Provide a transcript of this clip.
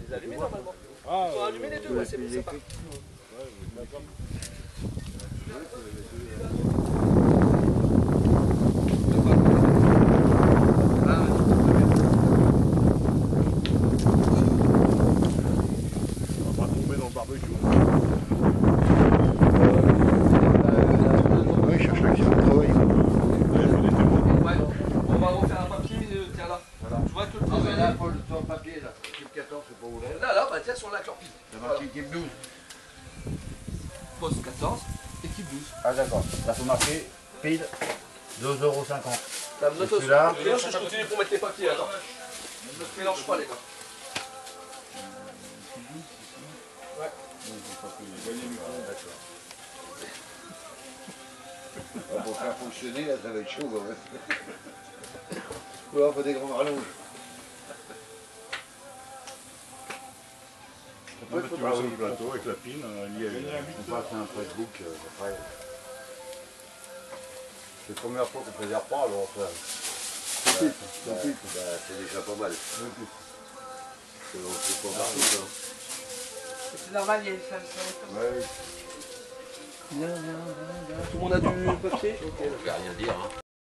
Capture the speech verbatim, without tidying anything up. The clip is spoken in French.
les allumer normalement. Ils sont allumés les deux, ouais, c'est bon, ça part. On va tomber dans le barbecue. Oui, je cherche l'action de travail. Ouais, on va refaire un papier, euh, tiens là. Voilà. Tu vois que le Ah, mais là, prisonnier. pour le temps papier, là. Type quatorze, c'est pour vous là. Là, là, bah tiens, sur la clorpie. C'est marqué type douze. Poste quatorze, équipe douze. Ah, d'accord. Là, faut marquer pile deux euros cinquante. Là, note aussi. celui-là Et là, je continue pour mettre les papiers, attends. Ne te mélange pas, les gars. Ouais. D'accord. Pour faire fonctionner, là, ça va être chaud, quand même. Ou alors, faut des grands rallonges. Après, tu vas sur le plateau avec la pine, il y a On passe à un Facebook, euh, après. C'est la première fois qu'on ne préserve pas, alors ça. C'est bah, bah, c'est déjà pas mal. C'est pas partout, ça. C'est normal, il y a ça, ça. Ouais. Tout le monde a du papier? Ok, Je vais rien dire. Hein.